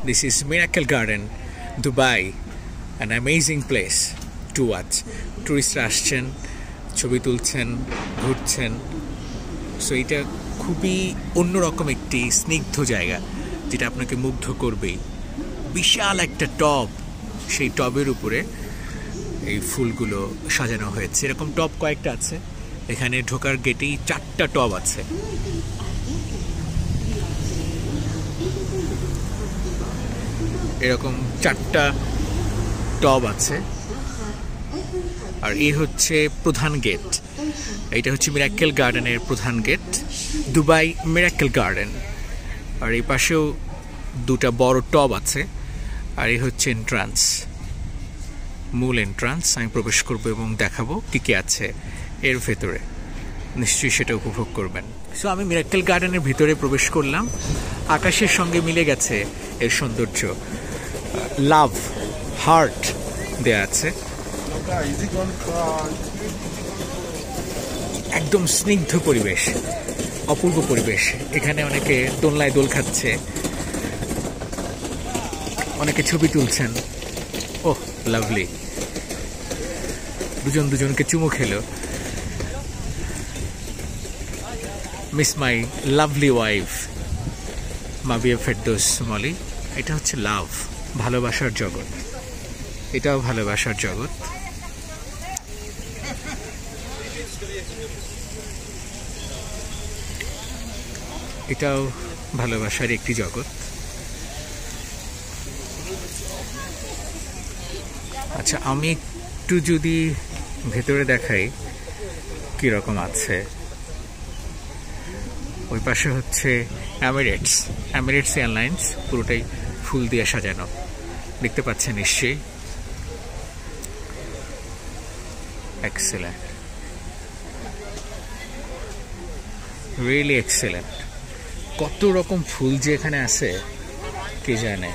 This is Miracle Garden, Dubai, an amazing place to watch. টুরিস্টরা আসছেন, ছবি তুলছেন, ঘুরছেন। সো এটা খুবই অন্যরকম একটি স্নিগ্ধ জায়গা যেটা আপনাকে মুগ্ধ করবেই। বিশাল একটা টব, সেই টবের উপরে এই ফুলগুলো সাজানো হয়েছে। এরকম টব কয়েকটা আছে, এখানে ঢোকার গেটেই 4টা টব আছে। এরকম 4টা টব আছে। আর এই হচ্ছে প্রধান গেট। এইটা হচ্ছে মিরাকেল গার্ডেনের প্রধান গেট, দুবাই মিরাকেল গার্ডেন। আর এই পাশেও 2টা বড় টব আছে। আর এই হচ্ছে এন্ট্রান্স, মূল এন্ট্রান্স। আমি প্রবেশ করব এবং দেখাবো কী কী আছে এর ভেতরে। নিশ্চয়ই সেটা উপভোগ করবেন। সো আমি মিরাকেল গার্ডেনের ভিতরে প্রবেশ করলাম। আকাশের সঙ্গে মিলে গেছে এর সৌন্দর্য। লাভ হার্ট দেয়া আছে, একদম স্নিগ্ধ পরিবেশ, অপূর্ব পরিবেশ। এখানে অনেকে দোলনায় দোল খাচ্ছে, অনেকে ছবি তুলছেন। ওহ লাভলি, দুজনকে চুমু খেলো। Miss my lovely wife Mabia Ferdous Moli. এটা হচ্ছে লাভ, ভালোবাসার জগৎ। এটাও ভালোবাসার জগৎ। এটাও ভালোবাসার একটি জগৎ। আচ্ছা, আমি একটু যদি ভেতরে দেখাই কীরকম আছে। ওই পাশে হচ্ছে এমিরেটস এয়ারলাইন্স, পুরোটাই ফুল দিয়ে সাজানো, দেখতে পাচ্ছেন নিশ্চয়ই। Excellent, really excellent. কত রকম ফুল যে এখানে আছে কে জানে।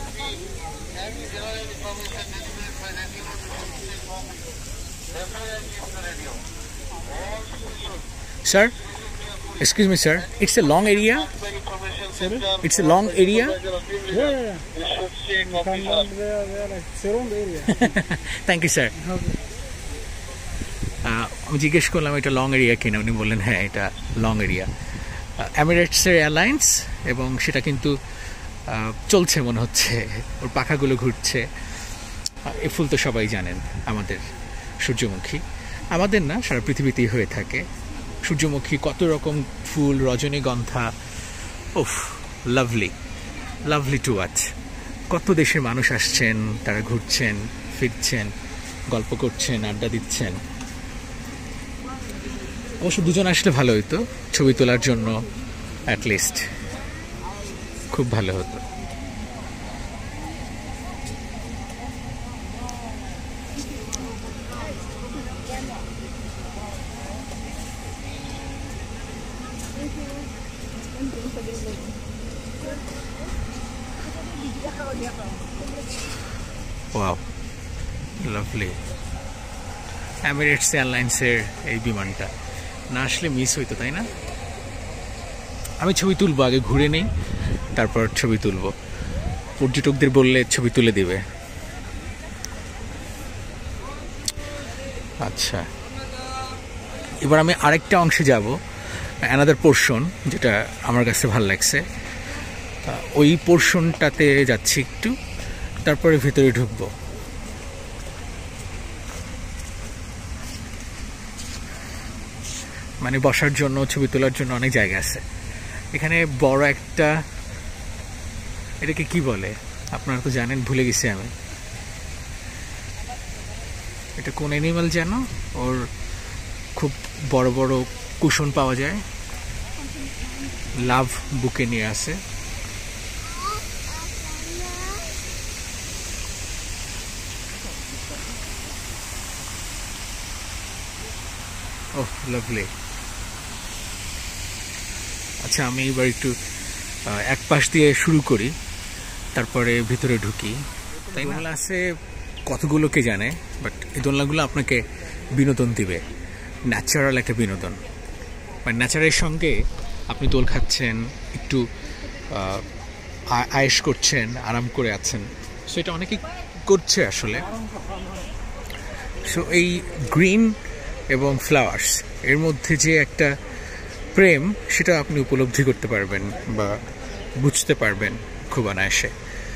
Sir, excuse me, sir. It's a long area. It's a long area. Yeah. It's a long area. Thank you, sir. আমি জিজ্ঞেস করলাম এটা লং এরিয়া কিনা, উনি বললেন হ্যাঁ এটা লং এরিয়া। এমিরেটসের এয়ারলাইন্স, এবং সেটা কিন্তু চলছে মনে হচ্ছে, ওর পাখাগুলো ঘুরছে। এই ফুল তো সবাই জানেন, আমাদের সূর্যমুখী, আমাদের না সারা পৃথিবীতেই হয়ে থাকে সূর্যমুখী। কত রকম ফুল, রজনীগন্ধা। ওফ লাভলি, লাভলি টু ওয়াচ। কত দেশের মানুষ আসছেন, তারা ঘুরছেন, ফিরছেন, গল্প করছেন, আড্ডা দিচ্ছেন। অবশ্য দুজন আসলে ভালো হতো, ছবি তোলার জন্য অ্যাটলিস্ট খুব ভালো হতো। Wow lovely. এমিরেটস এয়ারলাইন্সের এই বিমানটা না আসলে মিস হইতো, তাই না? আমি ছবি তুলবো, আগে ঘুরে নেই, তারপর ছবি তুলবো। পর্যটকদের বললে ছবি তুলে দিবে। আচ্ছা, এবার আমি আরেকটা অংশে যাব, অ্যানাদার পোর্শন, যেটা আমার কাছে ভালো লাগছে। ওই পোর্শনটাতে যাচ্ছি একটু, তারপরে ভেতরে ঢুকবো। মানে বসার জন্য, ছবি তোলার জন্য অনেক জায়গা আছে এখানে। বড় একটা, এটাকে কি বলে আপনারা তো জানেন, ভুলে গেছি আমি। এটা কোন অ্যানিমাল যেন, ওর খুব বড় বড় কুশন পাওয়া যায়, লাভ বুকে নিয়ে আসে। Oh lovely. আচ্ছা, আমি এবার একটু এক পাশ দিয়ে শুরু করি, তারপরে ভিতরে ঢুকি। তাই না? আছে কতগুলোকে জানে, বাট এই দোলনাগুলো আপনাকে বিনোদন দিবে, ন্যাচারাল একটা বিনোদন। মানে ন্যাচারের সঙ্গে আপনি দোল খাচ্ছেন, একটু আয়েশ করছেন, আরাম করে আছেন। সো এটা অনেকেই করছে আসলে। সো এই গ্রিন এবং ফ্লাওয়ার্স এর মধ্যে যে একটা প্রেম, সেটা আপনি উপলব্ধি করতে পারবেন বা বুঝতে পারবেন খুব অনায়াসে।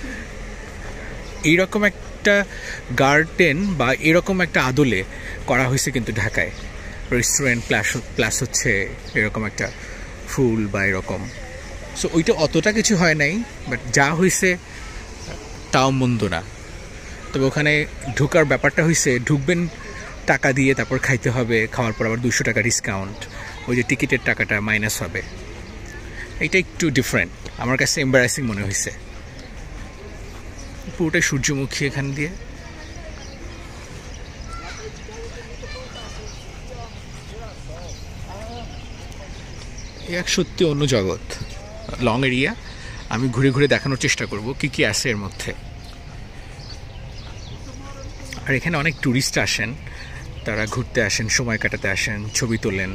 এইরকম একটা গার্ডেন বা এরকম একটা আদলে করা হয়েছে কিন্তু ঢাকায়, রেস্টুরেন্ট প্লাস হচ্ছে এরকম একটা ফুল বা এরকম। সো ওইটা অতটা কিছু হয় নাই, বাট যা হয়েছে তাও মন্দ না। তবে ওখানে ঢোকার ব্যাপারটা হয়েছে, ঢুকবেন টাকা দিয়ে, তারপর খাইতে হবে, খাওয়ার পর আবার 200 টাকা ডিসকাউন্ট, ওই যে টিকিটের টাকাটা মাইনাস হবে। এইটা একটু ডিফারেন্ট, আমার কাছে এম্বারাসিং মনে হয়েছে। পুরোটাই সূর্যমুখী এখান দিয়ে। এক সত্যি অন্য জগৎ, লং এরিয়া। আমি ঘুরে ঘুরে দেখানোর চেষ্টা করব কি কি আছে এর মধ্যে। আর এখানে অনেক ট্যুরিস্ট আসেন, তারা ঘুরতে আসেন, সময় কাটাতে আসেন, ছবি তোলেন।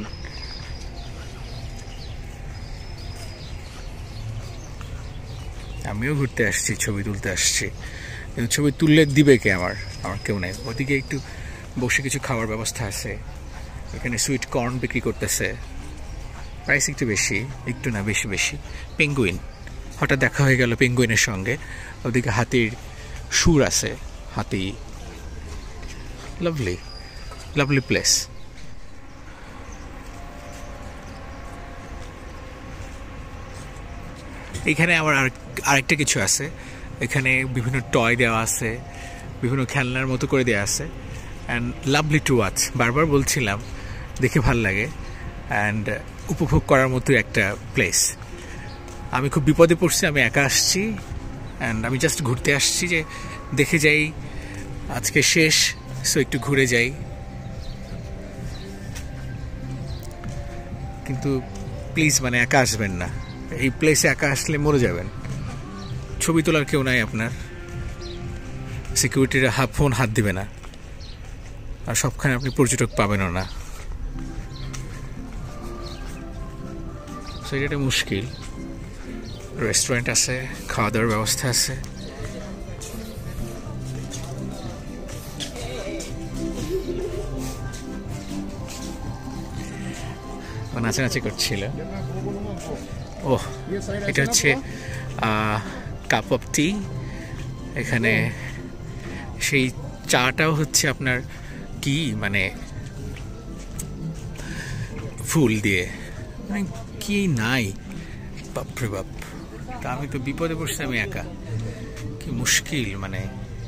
আমিও ঘুরতে আসছি, ছবি তুলতে আসছি, কিন্তু ছবি তুললে দিবে কে? আমার কেউ নেই। ওদিকে একটু বসে কিছু খাওয়ার ব্যবস্থা আছে। এখানে সুইট কর্ন বিক্রি করতেছে, প্রাইস একটু বেশি, একটু না বেশি। পেঙ্গুইন, হঠাৎ দেখা হয়ে গেল পেঙ্গুইনের সঙ্গে। ওদিকে হাতির সুর আছে, হাতি। Lovely lovely place. এখানে আবার আরেকটা কিছু আছে, এখানে বিভিন্ন টয় দেওয়া আছে, বিভিন্ন খেলনার মতো করে দেওয়া আছে। অ্যান্ড লাভলি টু ওয়াচ, বারবার বলছিলাম, দেখে ভাল লাগে অ্যান্ড উপভোগ করার মতো একটা প্লেস। আমি খুব বিপদে পড়ছি, আমি একা আসছি অ্যান্ড আমি জাস্ট ঘুরতে আসছি, যে দেখে যাই আজকে শেষ, সো একটু ঘুরে যাই। কিন্তু প্লিজ মানে একা আসবেন না, এই প্লেসে একা আসলে মরে যাবেন। ছবি তোলার কেউ নাই আপনার, সিকিউরিটিরা ফোন হাত দিবে না, আর সবখানে আপনি পর্যটক পাবেনও না। সেটা একটা মুশকিল। রেস্টুরেন্ট আছে, খাওয়া দাওয়ার ব্যবস্থা আছে। নাচানাচি করছিল। ওহ, এটা হচ্ছে কাপ অফ টি। এখানে সেই চাটাও হচ্ছে আপনার কি মানে ফুল দিয়ে, মানে কি নাই, বাপরে বাপ। তা আমি তো বিপদে পড়ছি, আমি একা, কি মুশকিল। মানে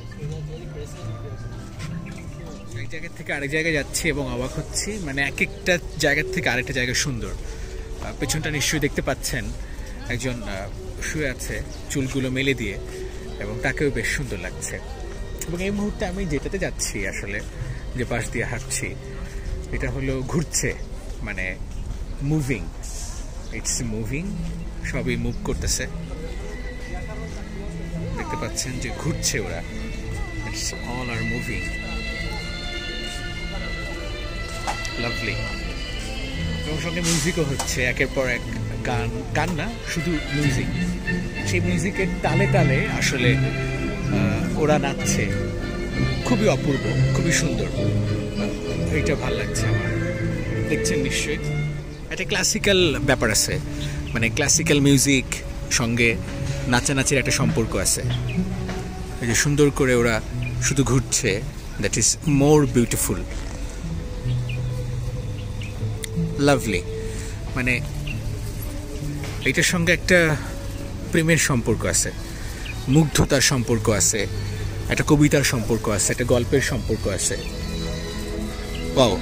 এক জায়গা থেকে আরেক জায়গায় যাচ্ছি এবং অবাক হচ্ছি, মানে এক একটা জায়গার থেকে আরেকটা জায়গা সুন্দর। পেছনটা নিশ্চয়ই দেখতে পাচ্ছেন, একজন শুয়ে আছে চুলগুলো মেলে দিয়ে, এবং তাকেও বেশ সুন্দর লাগছে। এবং এই মুহূর্তে আমি যেটাতে যাচ্ছি, আসলে যে পাশ দিয়ে হাঁটছি, এটা হলো ঘুরছে, মানে মুভিং, ইটস মুভিং, সবই মুভ করতেছে। দেখতে পাচ্ছেন যে ঘুরছে ওরা, it's all are moving. Lovely. এবং সঙ্গে মিউজিকও হচ্ছে, একের পর এক গান না, শুধু মিউজিক। সেই মিউজিকের তালে তালে আসলে ওরা নাচছে, খুবই অপূর্ব, খুবই সুন্দর। এইটা ভালো লাগছে আমার। দেখছেন নিশ্চয়ই, একটা ক্লাসিক্যাল ব্যাপার আছে, মানে ক্লাসিক্যাল মিউজিক সঙ্গে নাচানাচির একটা সম্পর্ক আছে। এই যে সুন্দর করে ওরা শুধু ঘুরছে, that is more beautiful, lovely. মানে এইটার সঙ্গে একটা প্রেমের সম্পর্ক আছে, মুগ্ধতার সম্পর্ক আছে, একটা কবিতার সম্পর্ক আছে, একটা গল্পের সম্পর্ক আছে। ওয়াও,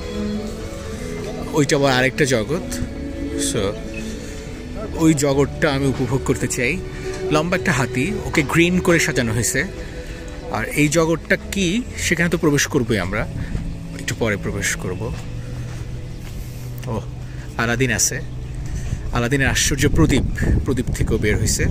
ওইটা আবার আরেকটা জগৎ। সো ওই জগৎটা আমি উপভোগ করতে চাই। লম্বা একটা হাতি, ওকে গ্রিন করে সাজানো হয়েছে। আর এই জগৎটা কি, সেখানে তো প্রবেশ করবোই আমরা, একটু পরে প্রবেশ করব। ও, আলাদিন আছে, আলাদিনের আশ্চর্য প্রদীপ থেকেও বের হয়েছে,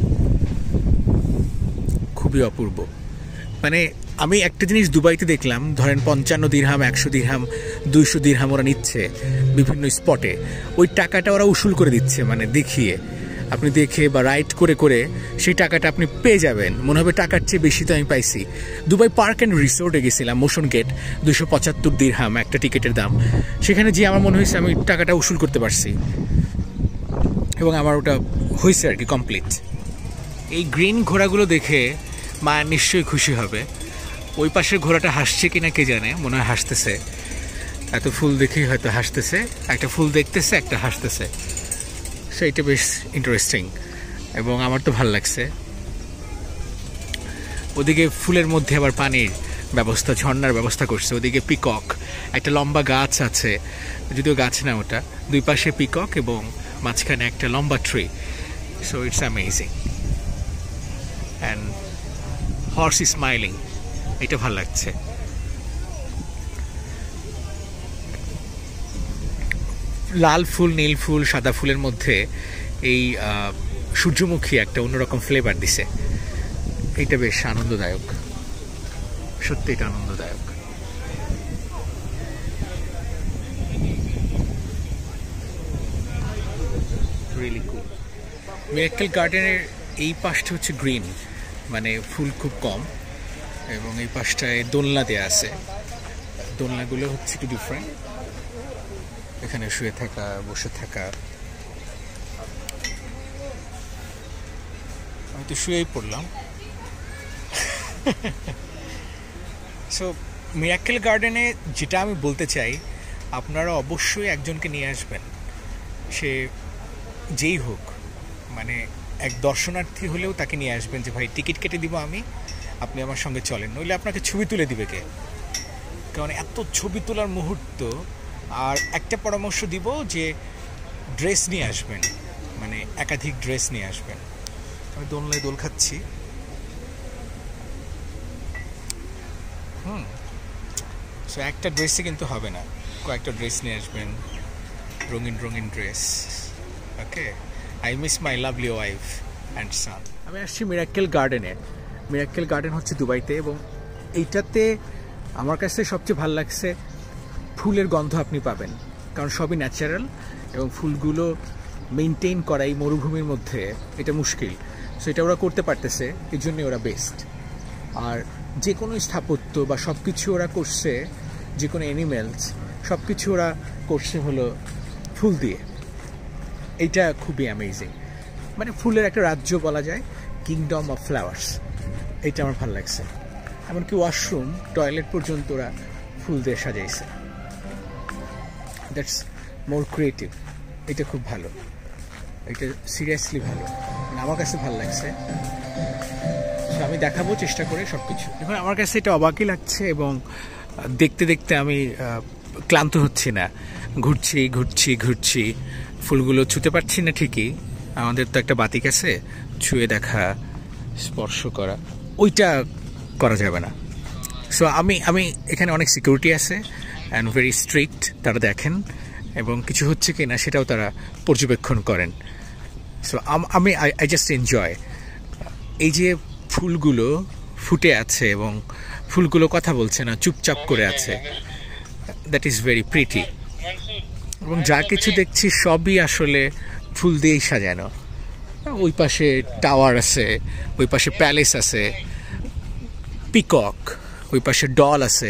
খুবই অপূর্ব। মানে আমি একটা জিনিস দুবাইতে দেখলাম, ধরেন 55 দিরহাম, 100 দিরহাম, 200 দিরহাম ওরা নিচ্ছে বিভিন্ন স্পটে, ওই টাকাটা ওরা উসুল করে দিচ্ছে, মানে দেখিয়ে। আপনি দেখে বা রাইড করে করে সেই টাকাটা আপনি পেয়ে যাবেন, মনে হবে টাকার চেয়ে বেশি তো আমি পাইছি। দুবাই পার্ক অ্যান্ড রিসোর্টে গেছিলাম, মোশন গেট, 275 দিরহাম একটা টিকিটের দাম। সেখানে গিয়ে আমার মনে হয়েছে আমি টাকাটা উসুল করতে পারছি এবং আমার ওটা হয়েছে আর কি কমপ্লিট। এই গ্রিন ঘোড়াগুলো দেখে মা নিশ্চয়ই খুশি হবে। ওই পাশের ঘোড়াটা হাসছে কিনা কে জানে, মনে হয় হাসতেছে, এত ফুল দেখেই হয়তো হাসতেছে। একটা ফুল দেখতেছে, একটা হাসতেছে, সেইটা বেশ ইন্টারেস্টিং এবং আমার তো ভালো লাগছে। ওদিকে ফুলের মধ্যে আবার পানির ব্যবস্থা, ঝর্ণার ব্যবস্থা করছে। ওদিকে পিকক, একটা লম্বা গাছ আছে, যদিও গাছ না ওটা, দুই পাশে পিকক এবং মাঝখানে একটা লম্বা tree. So it's amazing and horse is smiling, এটা ভালো লাগছে। লাল ফুল, নীল ফুল, সাদা ফুলের মধ্যে এই সূর্যমুখী একটা অন্যরকম ফ্লেভার দিছে। এটা বেশ আনন্দদায়ক, সত্যি এটা আনন্দদায়ক। রিয়েলি কুল। মিরাক্কেল গার্ডেনের এই পাশটা হচ্ছে গ্রিন, মানে ফুল খুব কম, এবং এই পাশটায় দোলনা দেয়া আছে। দোলনাগুলো হচ্ছে একটু ডিফারেন্ট, এখানে শুয়ে থাকা, বসে থাকা। আমি তো শুয়েই পড়লাম। সো মিরাক্কেল গার্ডেনে যেটা আমি বলতে চাই, আপনারা অবশ্যই একজনকে নিয়ে আসবেন, সে যেই হোক, মানে এক দর্শনার্থী হলেও তাকে নিয়ে আসবেন যে ভাই টিকিট কেটে দিব আমি, আপনি আমার সঙ্গে চলেন, নইলে আপনাকে ছবি তুলে দিবে কে? কারণ এত ছবি তোলার মুহূর্ত। আর একটা পরামর্শ দিব যে ড্রেস নিয়ে আসবেন, মানে একাধিক ড্রেস নিয়ে আসবেন। আমি দোলনায় দোল খাচ্ছি। সো একটা ড্রেসে কিন্তু হবে না, কয়েকটা ড্রেস নিয়ে আসবেন, রঙিন রঙিন dress. Okay, I miss my lovely wife and son. আমি আসছি মিরাক্কেল গার্ডেনে। মিরাক্কেল গার্ডেন হচ্ছে দুবাইতে, এবং এইটাতে আমার কাছে সবচেয়ে ভালো লাগছে ফুলের গন্ধ আপনি পাবেন, কারণ সবই ন্যাচারাল এবং ফুলগুলো মেনটেন করা এই মরুভূমির মধ্যে এটা মুশকিল। সো এটা ওরা করতে পারতেছে, এই জন্যই ওরা বেস্ট। আর যে কোনো স্থাপত্য বা সব কিছু ওরা করছে, যে কোনো অ্যানিমেলস, সব কিছু ওরা করছে হলো ফুল দিয়ে। এইটা খুবই অ্যামেজিং, মানে ফুলের একটা রাজ্য বলা যায়, কিংডম অফ ফ্লাওয়ার্স। এইটা আমার ভালো লাগছে। এমনকি ওয়াশরুম, টয়লেট পর্যন্ত ওরা ফুল দিয়ে সাজাইছে। That's more creative. এটা খুব ভালো, এটা সিরিয়াসলি ভালো, মানে আমার কাছে ভালো লাগছে। আমি দেখাবো চেষ্টা করে সব কিছু। এখন আমার কাছে এটা অবাকই লাগছে, এবং দেখতে দেখতে আমি ক্লান্ত হচ্ছি না। ঘুরছি ঘুরছি ঘুরছি, ফুলগুলো ছুঁতে পারছি না ঠিকই, আমাদের তো একটা বাতিক আছে, ছুঁয়ে দেখা, স্পর্শ করা, ওইটা করা যাবে না। সো আমি এখানে অনেক সিকিউরিটি আছে অ্যান্ড ভেরি স্ট্রিক্ট, তারা দেখেন এবং কিছু হচ্ছে কি না সেটাও তারা পর্যবেক্ষণ করেন। So I just enjoy. এই যে ফুলগুলো ফুটে আছে এবং ফুলগুলো কথা বলছে না, চুপচাপ করে আছে, দ্যাট ইজ ভেরি প্রিটি। এবং যা কিছু দেখছি সবই আসলে ফুল দিয়েই সাজানো। ওই পাশে টাওয়ার আছে, ওই পাশে প্যালেস আছে, পিকক, ওই পাশে ডল আছে,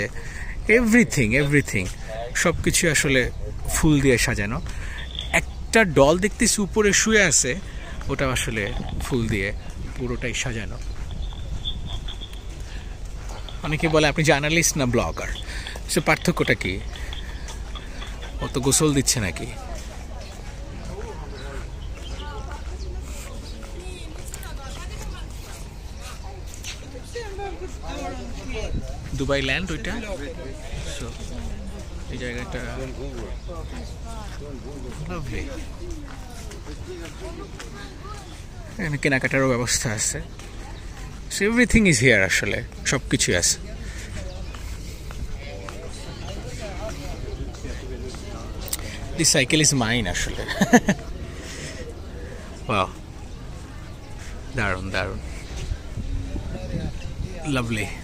এভরিথিং সব কিছু আসলে ফুল দিয়ে সাজানো। একটা ডল দেখতেছি উপরে শুয়ে আছে, ওটা আসলে ফুল দিয়ে পুরোটাই সাজানো। অনেকে বলে আপনি জার্নালিস্ট না ব্লগার, সে পার্থক্যটা কি? ও তো গোসল দিচ্ছে নাকি? দুবাই ল্যান্ড ওইটা। সো এই জায়গাটা লাভলি। এখানে কেনাকাটারও ব্যবস্থা আছে। সো এভরিথিং ইজ হিয়ার, আসলে সব কিছুই আছে। This cycle is mine আসলে। Wow, দারুণ দারুণ, লাভলি।